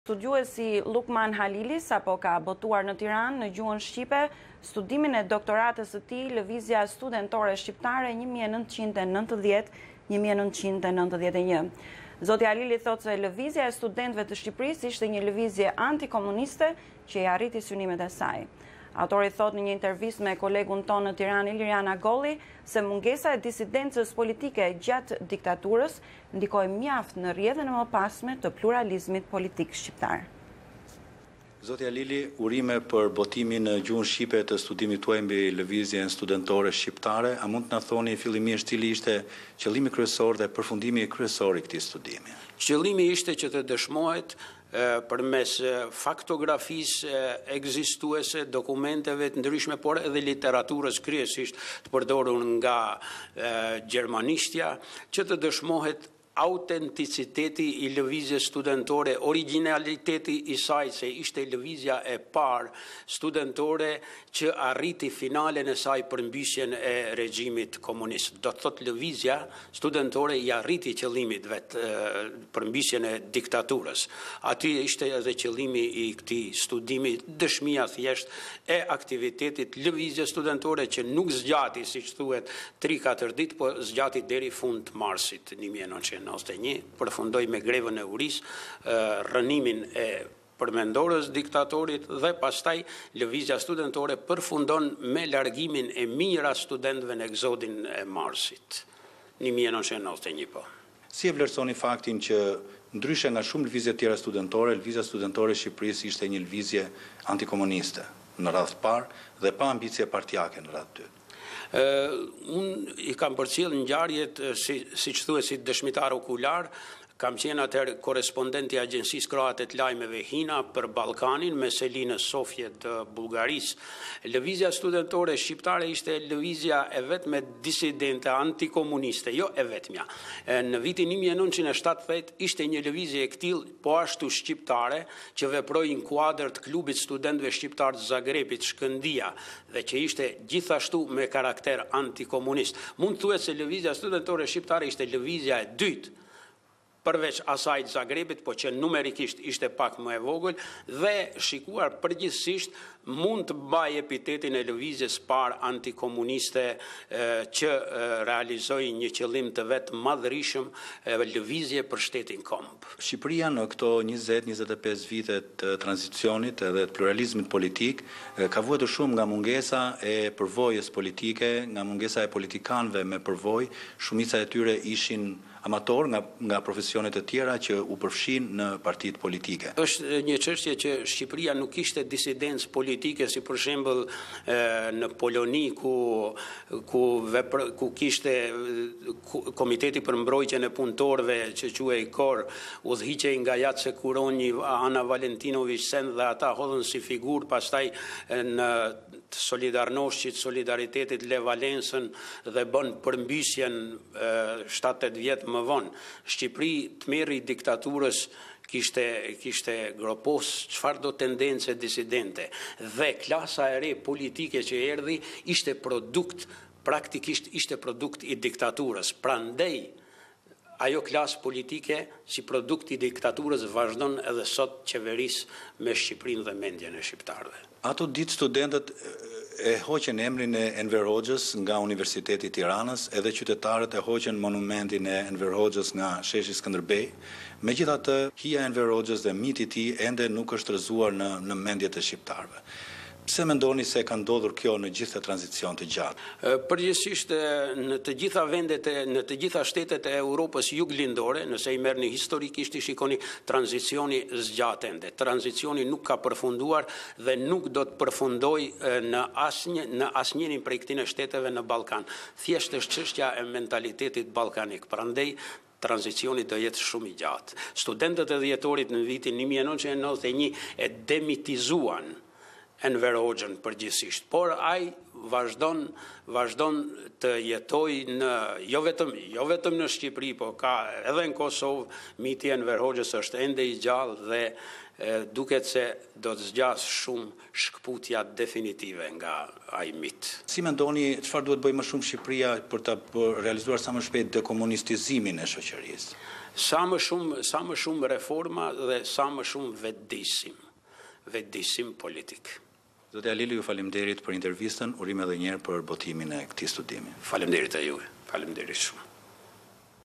Studiuesi Lukman Halili sapo ka botuar në Tiranë në gjuhën shqipe studimin e doktoratës së tij Lëvizja Studentore Shqiptare 1990-1991. Zoti Halili thotë se lëvizja e studentëve të Shqipërisë ishte një lëvizje antikomuniste që i arriti synimet e saj. Autori thot në një intervistë me kolegun tonë në Tiranë Iliriana Golli se mungesa e disidencës politike gjatë diktaturës ndikoi mjaft në rrjedhën e mëpasme të pluralizmit politik shqiptar. Zoti Halili, urime për botimin në gjuhën shqipe të studimit tuaj mbi lëvizjen studentore shqiptare, a mund të na thoni fillimisht cili ishte qëllimi kryesor dhe përfundimi kryesor i këtij studimi? Qëllimi ishte që të dëshmohet përmes faktografisë ekzistuese, dokumenteve të ndryshme, por edhe literaturës kryesisht të përdorur nga gjermanishtja, që të dëshmohet autenticiteti i lëvizjes studentore, originaliteti i saj, se ishte lëvizja e parë studentore që arriti finalen e saj përmbysjen e regjimit komunist. Do të thotë lëvizja studentore i arriti qëllimit vetë përmbysjen e diktaturës. Aty ishte edhe qëllimi i këtij studimi, dëshmia thjesht e aktivitetit lëvizjes studentore që nuk zgjati, siç thuhet, 3-4 ditë, po zgjati deri fund marsit 1991, përfundoi me grevën e urisë, rënimin e përmendorës diktatorit dhe pastaj lëvizja studentore përfundon me largimin e mijëra studentëve në egzodin e marsit 1991 po. Si e vlerësoni faktin që ndryshe nga shumë lëvizje tjera studentore, lëvizja studentore e Shqipërisë ishte një lëvizje antikomuniste në radhë të parë dhe pa ambicie partijake në radhë të dytë? Unë i kam përcjell ngjarjet siç thuhet si dëshmitar okular. Kam qenë atëherë korespondenti i Agjencisë Kroate të Lajmeve HINA për Ballkanin me Selinë Sofje të Bullgarisë. Lëvizja studentore shqiptare ishte lëvizja e vetme disidente antikomuniste, jo e vetmja. Në vitin 1970 ishte një lëvizje e këtill po ashtu shqiptare që veproi në kuadër të klubit studentëve shqiptar të Zagrebit, Shkëndia, dhe që ishte gjithashtu me karakter antikomunist. Mund të thuhet se lëvizja studentore shqiptare ishte lëvizja e dytë përveç asaj të Zagrebit, po që numerikisht ishte pak më e vogël, dhe shikuar përgjithsisht mund të mbaj epitetin e lëvizjes parë antikomuniste që realizoi një qëllim të vetë madhërisëm, lëvizje për shtetin komb. Shqipëria në këto 20-25 vite të tranzicionit edhe të pluralizmit politik ka vuajtur shumë nga mungesa e përvojës politike, nga mungesa e politikanëve me përvojë, shumica e tyre ishin amator nga profesionet e tjera që u përfshin në partitë politike. Është një çështje që Shqipëria nuk kishte disidencë politike, si për shembull në Poloni ku kishte Komiteti për mbrojtjen e punëtorëve që quhej KOR, udhëhiqej nga Jace Kuroni, Ana Valentinović Sen, dhe ata hodhën si figurë, pastaj në Solidarnoshqit, Solidaritetit Le Valensën dhe bën përmbysjen 7-8 vjet më vonë. Shqipëri të merri diktaturës kishte gropos çfarë do tendence disidente dhe klasa e re politike që erdhi ishte praktikisht ishte produkt i diktaturës. Prandaj ajo klasë politike si produkt i diktaturës vazhdon edhe sot qeveris me Shqipërinë dhe mendjen e shqiptarëve. Ato ditë studentët e hoqën emrin e Enver Hoxhës nga Universiteti i Tiranës, edhe qytetarët e hoqën monumentin e Enver Hoxhës nga sheshi Skënderbej. Megjithatë, hija e Enver Hoxhës dhe miti i tij ende nuk është rrëzuar në mendjet e shqiptarëve. Pse mendoni se ka ndodhur kjo në gjithë të tranzicion të gjatë? Përgjithsisht në të gjitha vendet, në të gjitha shtetet e Europës juglindore, nëse i merrni historikisht i shikoni, tranzicioni zgjat ende. Tranzicioni nuk ka përfunduar dhe nuk do të përfundojë në asnjërin prej këtyre shteteve në Ballkan. Thjesht është çështja e mentalitetit ballkanik. Prandaj tranzicioni do jetë shumë i gjatë. Studentët e dhjetorit në vitin 1991 e demitizuan Enver Hoxhën përgjithsisht, por ai vazhdon të jetojë jo vetëm në Shqipëri, po ka edhe në Kosovë. Miti i Enver Hoxhës është ende i gjallë dhe duket se do të zgjas shumë shkputja definitive nga ai mit. Si mendoni, çfarë duhet bëjë më shumë Shqipëria për ta realizuar sa më shpejt dekomunistizimin e shoqërisë? Sa më shumë reforma dhe sa më shumë vetëdisim politik. Zoti Alili, ju faleminderit për intervistën, urime edhe një herë për botimin e këtij studimi. Faleminderit a juve. Faleminderit shumë.